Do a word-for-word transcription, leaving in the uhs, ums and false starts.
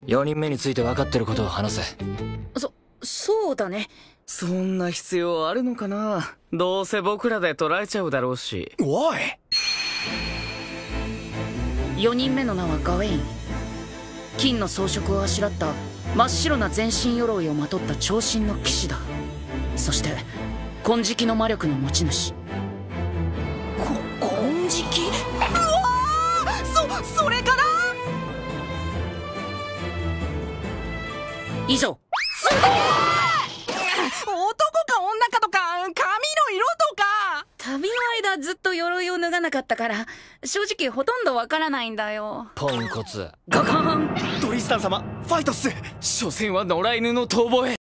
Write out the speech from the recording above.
よにんめについて分かってることを話せ。 そ、そうだね。 そんな必要あるのかな。どうせ僕らで捕らえちゃうだろうし。 おい。 よにんめの名はガウェイン。金の装飾をあしらった真っ白な全身鎧をまとった長身の騎士だ。そして金色の魔力の持ち主。 こ金色。うわー、そそれから以上。 すげえ。男か女かとか髪の色とか。 旅の間ずっと鎧を脱がなかったから正直ほとんどわからないんだよ。 ポンコツ。 ガカーン。 トリスタン様、ファイトっす。所詮は野良犬の遠吠え。